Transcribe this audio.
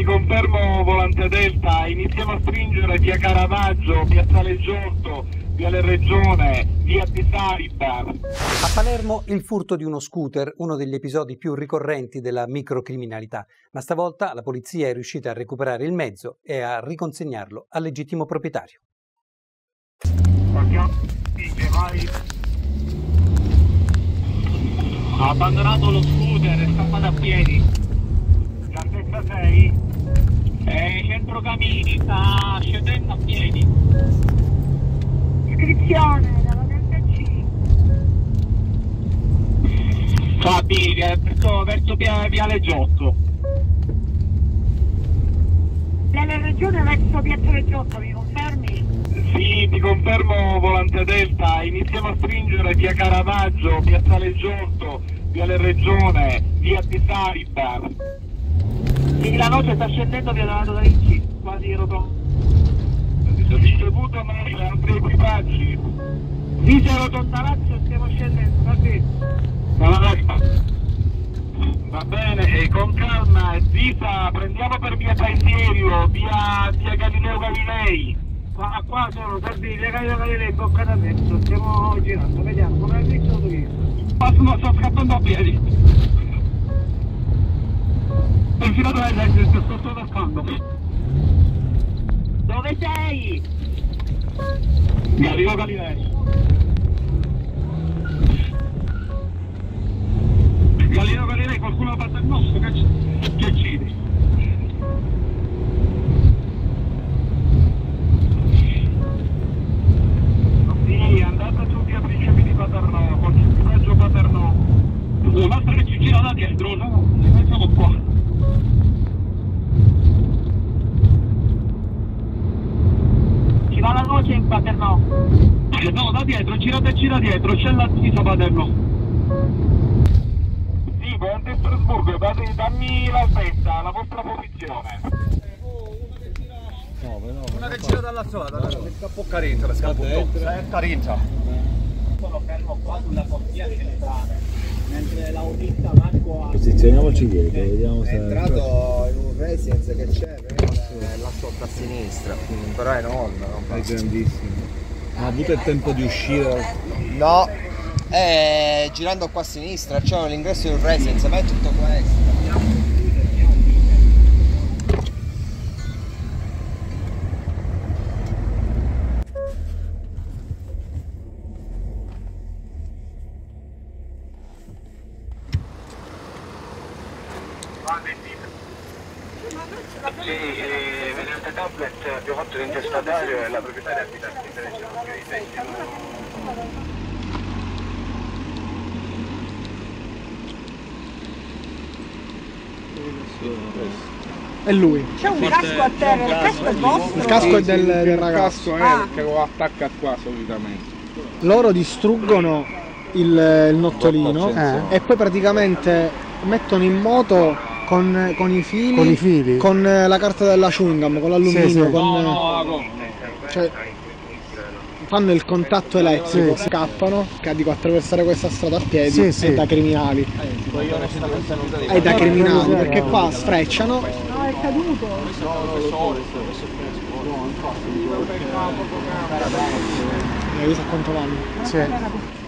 ti confermo volante Delta, iniziamo a stringere via Caravaggio, piazzale Giotto, viale Regione, via di Sariba. A Palermo il furto di uno scooter, uno degli episodi più ricorrenti della microcriminalità, ma stavolta la polizia è riuscita a recuperare il mezzo e a riconsegnarlo al legittimo proprietario. Ha abbandonato lo scooter, è scappato a piedi. Grandezza 6? Centro Camini, sta scendendo a piedi. Iscrizione dalla Delta C. Fabi, verso viale Giotto. Nella regione verso Piazzale Giotto, mi confermi? Sì, ti confermo volante Delta, iniziamo a stringere via Caravaggio, piazzale Giotto, viale Regione, via di Sariba. Sì, la noce sta scendendo via Donato da Vinci, quasi rotondo. Ricevuto altri equipaggi. Via Rotonda Lazio, stiamo scendendo, va bene. Va bene, e con calma, Zisa, prendiamo per via Paisiello, via Galileo Galilei. Qua sono Sardini, via Galilei in bocca da mezzo, stiamo girando, vediamo come hai visto tu io. Ma sto scappando a piedi. Ho infilato l'esercito, sto scappando. Dove sei? Galileo Galilei. Galileo Galilei, qualcuno passa il nostro, che uccidi? Sì, andate su via Principi di Paternò, con il viaggio Paternò. La nostra che ci gira da dietro, no? Siamo qua. Ci va la noce in Paternò. No, da dietro, gira dietro, c'è la Zisa Paternò. Sì, volante Strasburgo, dammi l'altezza, la vostra posizione. Una che gira dall'altra lato, sta un po' carinza, la scappa un po'. È carinza. Sono fermo qua sulla corsia centrale, mentre l'autista Marco ha... Posizioniamoci dietro, vediamo se... È entrato in un residence che c'è, la sotto a sinistra, però è enorme. È grandissimo. Ha avuto il tempo di uscire? No, girando qua a sinistra, c'è l'ingresso di un residence, ma è tutto questo. Sì, mediante tablet abbiamo fatto l'intestatario e la proprietaria abitante È lui. C'è un casco a terra, il casco è vostro? Il casco è del ragazzo. Il casco è che lo attacca qua solitamente. Loro distruggono il nottolino e poi praticamente mettono in moto con i fili, con la carta della chewing gum, con l'alluminio, cioè fanno il contatto elettrico, scappano, che dico attraversare questa strada a piedi è da criminali. È da criminali, perché qua sfrecciano. No, è caduto. Hai visto a quanto vanno? Sì.